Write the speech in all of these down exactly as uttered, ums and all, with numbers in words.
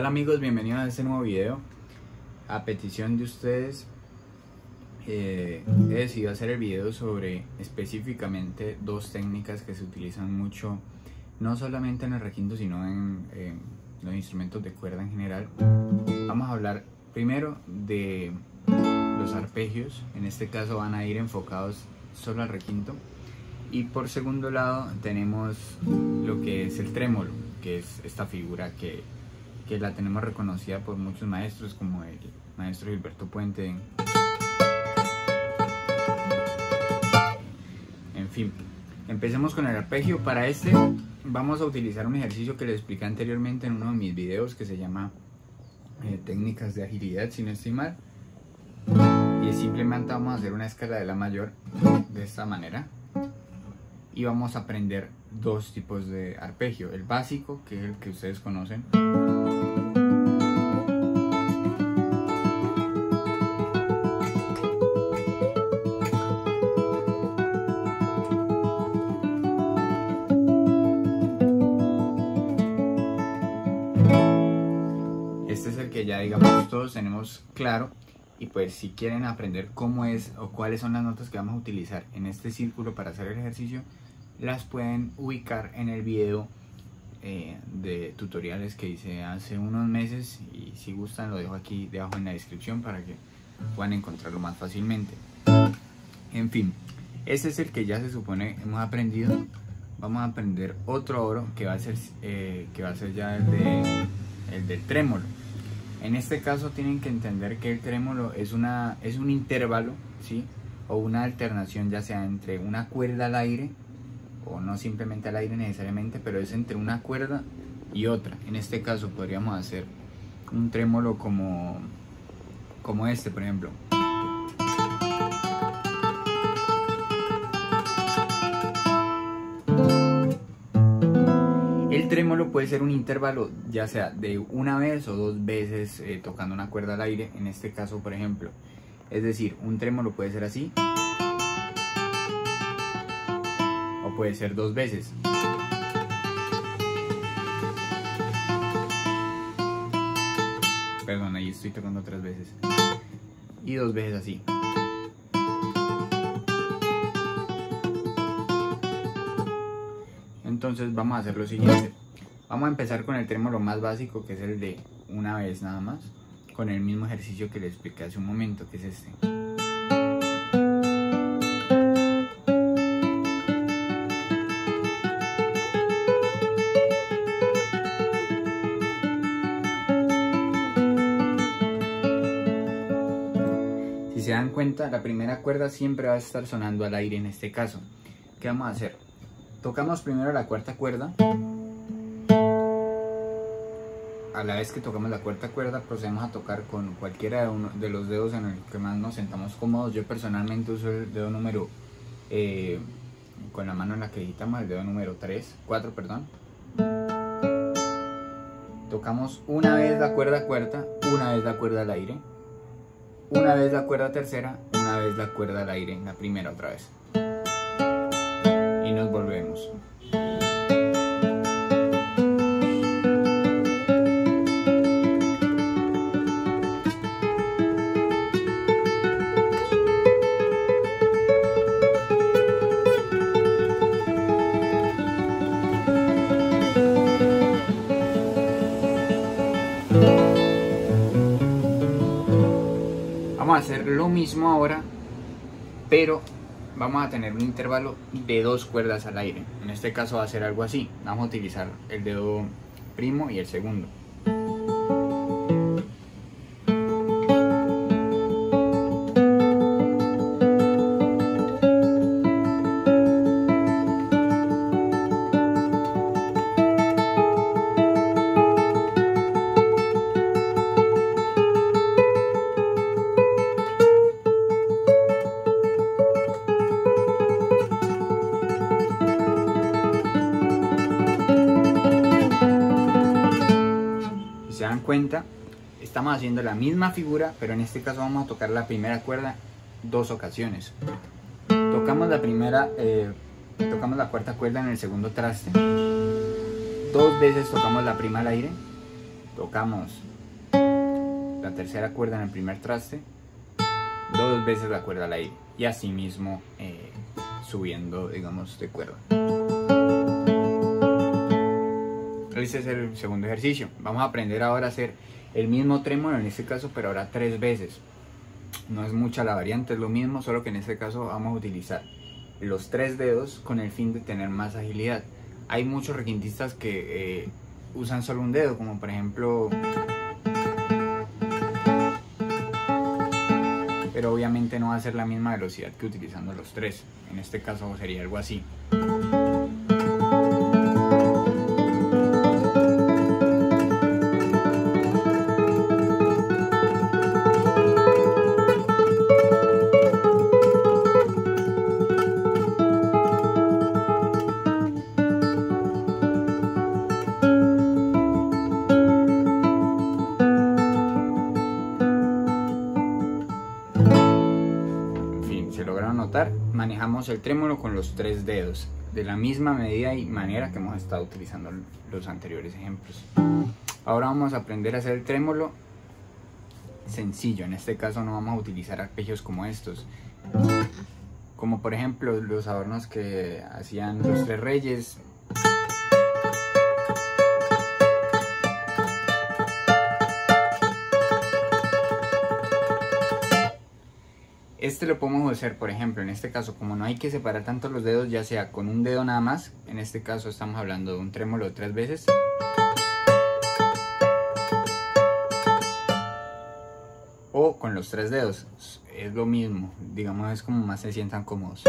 tal amigos? Bienvenidos a este nuevo video. A petición de ustedes eh, he decidido hacer el video sobre específicamente dos técnicas que se utilizan mucho, no solamente en el requinto sino en, en los instrumentos de cuerda en general. Vamos a hablar primero de los arpegios. En este caso van a ir enfocados solo al requinto, y por segundo lado tenemos lo que es el trémolo, que es esta figura que, que la tenemos reconocida por muchos maestros, como el maestro Gilberto Puente. En fin, empecemos con el arpegio. Para este vamos a utilizar un ejercicio que les expliqué anteriormente en uno de mis videos, que se llama eh, técnicas de agilidad, si no estoy mal, y simplemente vamos a hacer una escala de la mayor de esta manera, y vamos a aprender dos tipos de arpegio: el básico, que es el que ustedes conocen, este es el que ya digamos todos tenemos claro. Y pues si quieren aprender cómo es o cuáles son las notas que vamos a utilizar en este círculo para hacer el ejercicio, las pueden ubicar en el video eh, de tutoriales que hice hace unos meses, y si gustan lo dejo aquí debajo en la descripción para que puedan encontrarlo más fácilmente. En fin, este es el que ya se supone hemos aprendido. Vamos a aprender otro oro que va a ser, eh, que va a ser ya el, de, el del trémolo. En este caso tienen que entender que el trémolo es, una, es un intervalo, ¿sí? O una alternación, ya sea entre una cuerda al aire, o no simplemente al aire necesariamente, pero es entre una cuerda y otra. En este caso podríamos hacer un trémolo como, como este, por ejemplo. El trémolo puede ser un intervalo, ya sea de una vez o dos veces eh, tocando una cuerda al aire, en este caso por ejemplo. Es decir, un trémolo puede ser así, o puede ser dos veces. Perdón, ahí estoy tocando tres veces. Y dos veces así. Entonces vamos a hacer lo siguiente. Vamos a empezar con el trémolo más básico, que es el de una vez nada más, con el mismo ejercicio que les expliqué hace un momento, que es este. Si se dan cuenta, la primera cuerda siempre va a estar sonando al aire en este caso. ¿Qué vamos a hacer? Tocamos primero la cuarta cuerda. A la vez que tocamos la cuarta cuerda, procedemos a tocar con cualquiera de, uno, de los dedos en el que más nos sentamos cómodos. Yo personalmente uso el dedo número, eh, con la mano en la que digitamos, el dedo número tres, cuatro, perdón. Tocamos una vez la cuerda cuarta, una vez la cuerda al aire, una vez la cuerda tercera, una vez la cuerda al aire, la primera otra vez. Y nos volvemos. Vamos a hacer lo mismo ahora, pero vamos a tener un intervalo de dos cuerdas al aire. En este caso va a ser algo así. Vamos a utilizar el dedo primo y el segundo. Cuenta, estamos haciendo la misma figura, pero en este caso vamos a tocar la primera cuerda dos ocasiones. Tocamos la primera, eh, tocamos la cuarta cuerda en el segundo traste, dos veces tocamos la prima al aire, tocamos la tercera cuerda en el primer traste, dos veces la cuerda al aire, y así mismo eh, subiendo, digamos, de cuerda. Este es el segundo ejercicio. Vamos a aprender ahora a hacer el mismo trémolo en este caso, pero ahora tres veces. No es mucha la variante, es lo mismo, solo que en este caso vamos a utilizar los tres dedos con el fin de tener más agilidad. Hay muchos requintistas que eh, usan solo un dedo, como por ejemplo, pero obviamente no va a ser la misma velocidad que utilizando los tres. En este caso sería algo así. Manejamos el trémolo con los tres dedos de la misma medida y manera que hemos estado utilizando los anteriores ejemplos. Ahora vamos a aprender a hacer el trémolo sencillo. En este caso no vamos a utilizar arpegios como estos, como por ejemplo los adornos que hacían los tres reyes. Este lo podemos hacer, por ejemplo, en este caso, como no hay que separar tanto los dedos, ya sea con un dedo nada más. En este caso estamos hablando de un trémolo de tres veces. O con los tres dedos, es lo mismo, digamos, es como más se sientan cómodos.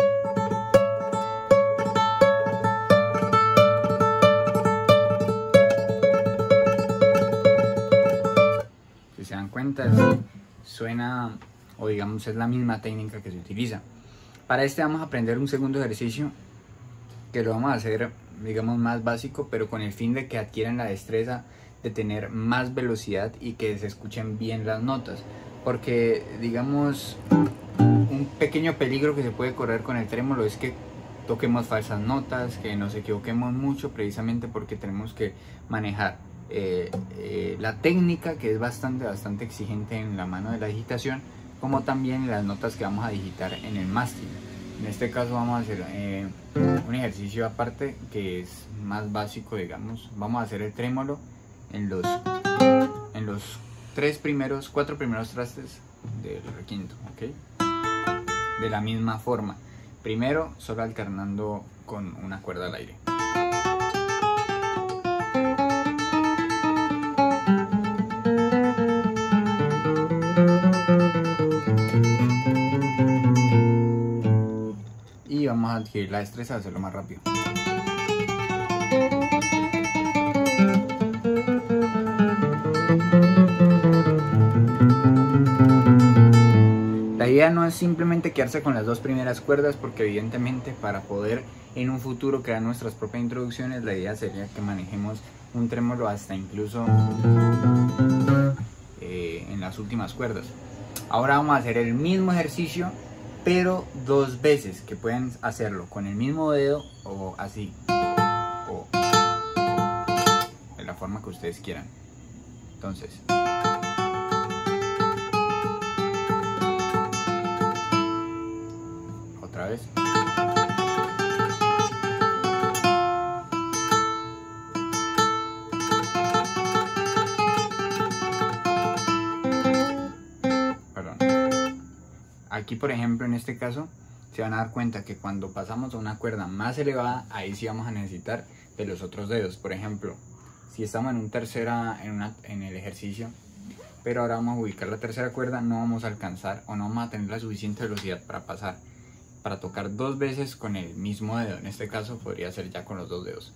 Si se dan cuenta, suena, o digamos es la misma técnica que se utiliza. Para este vamos a aprender un segundo ejercicio que lo vamos a hacer, digamos, más básico, pero con el fin de que adquieran la destreza de tener más velocidad y que se escuchen bien las notas, porque digamos un pequeño peligro que se puede correr con el trémolo es que toquemos falsas notas, que nos equivoquemos mucho, precisamente porque tenemos que manejar eh, eh, la técnica, que es bastante bastante exigente en la mano de la digitación, como también las notas que vamos a digitar en el mástil. En este caso vamos a hacer eh, un ejercicio aparte que es más básico, digamos. Vamos a hacer el trémolo en los, en los tres primeros, cuatro primeros trastes del requinto, ¿ok? De la misma forma. Primero, solo alternando con una cuerda al aire. Y vamos a adquirir la destreza de hacerlo más rápido. La idea no es simplemente quedarse con las dos primeras cuerdas, porque evidentemente para poder en un futuro crear nuestras propias introducciones, la idea sería que manejemos un trémolo hasta incluso eh, en las últimas cuerdas. Ahora vamos a hacer el mismo ejercicio, pero dos veces, que pueden hacerlo con el mismo dedo o así, o de la forma que ustedes quieran. Entonces, otra vez. Aquí, por ejemplo, en este caso, se van a dar cuenta que cuando pasamos a una cuerda más elevada, ahí sí vamos a necesitar de los otros dedos. Por ejemplo, si estamos en un tercera, en, una, en el ejercicio, pero ahora vamos a ubicar la tercera cuerda, no vamos a alcanzar o no vamos a tener la suficiente velocidad para pasar, para tocar dos veces con el mismo dedo. En este caso podría ser ya con los dos dedos.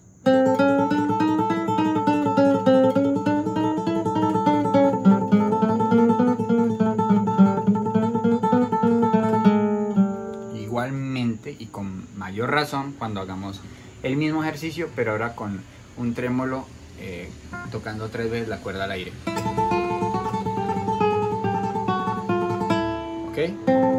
Y con mayor razón cuando hagamos el mismo ejercicio, pero ahora con un trémolo eh, tocando tres veces la cuerda al aire. ¿Ok?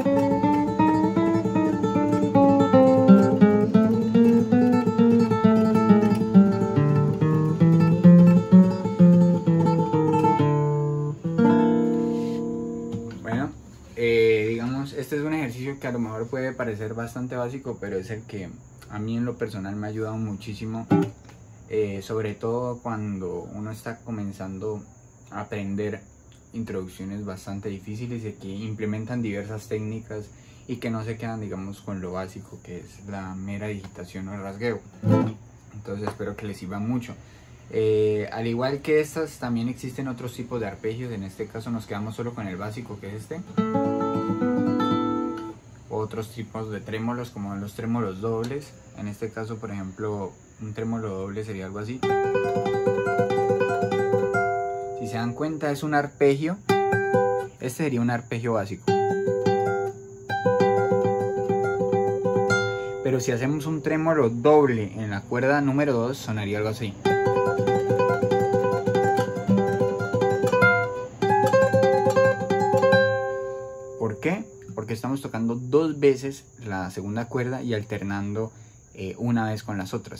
que a lo mejor puede parecer bastante básico, pero es el que a mí en lo personal me ha ayudado muchísimo, eh, sobre todo cuando uno está comenzando a aprender introducciones bastante difíciles y que implementan diversas técnicas y que no se quedan, digamos, con lo básico que es la mera digitación o el rasgueo. Entonces espero que les sirva mucho. Eh, al igual que estas, también existen otros tipos de arpegios. En este caso nos quedamos solo con el básico, que es este. Otros tipos de trémolos, como los trémolos dobles. En este caso, por ejemplo, un trémolo doble sería algo así. Si se dan cuenta, es un arpegio. Este sería un arpegio básico. Pero si hacemos un trémolo doble en la cuerda número dos, sonaría algo así. ¿Por qué? Porque estamos tocando dos veces la segunda cuerda y alternando eh, una vez con las otras.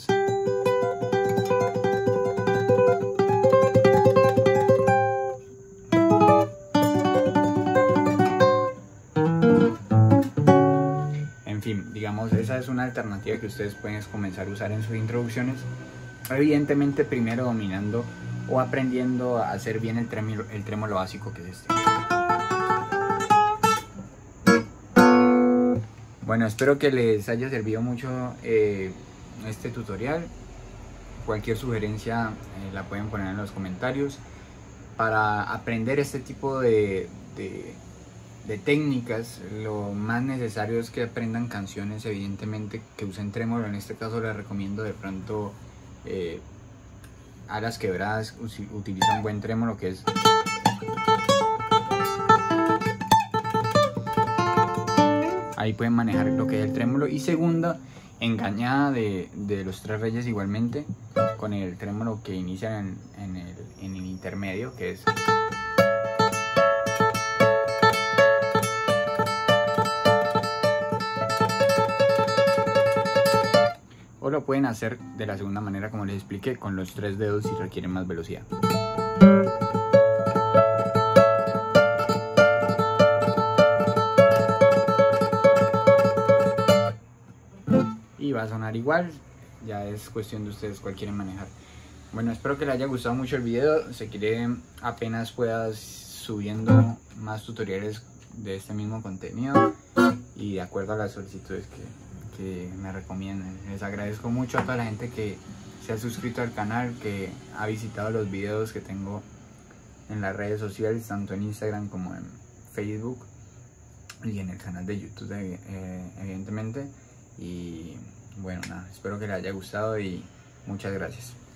En fin, digamos, esa es una alternativa que ustedes pueden comenzar a usar en sus introducciones. Evidentemente primero dominando o aprendiendo a hacer bien el trémolo, el trémolo básico, que es este. Bueno, espero que les haya servido mucho eh, este tutorial. Cualquier sugerencia eh, la pueden poner en los comentarios. Para aprender este tipo de, de, de técnicas, lo más necesario es que aprendan canciones, evidentemente, que usen trémolo. En este caso les recomiendo de pronto eh, Alas Quebradas, utiliza un buen trémolo, que es... Ahí pueden manejar lo que es el trémolo. Y segunda, Engañada de, de Los Tres Reyes, igualmente, con el trémolo que inicia en, en, el, en el intermedio, que es... O lo pueden hacer de la segunda manera, como les expliqué, con los tres dedos si requieren más velocidad. Y va a sonar igual, ya es cuestión de ustedes cuál quieren manejar. Bueno, espero que les haya gustado mucho el video. Se quiere apenas puedas subiendo más tutoriales de este mismo contenido y de acuerdo a las solicitudes que, que me recomienden. Les agradezco mucho a toda la gente que se ha suscrito al canal, que ha visitado los videos que tengo en las redes sociales, tanto en Instagram como en Facebook y en el canal de YouTube, eh, evidentemente. Y bueno, nada, espero que les haya gustado y muchas gracias.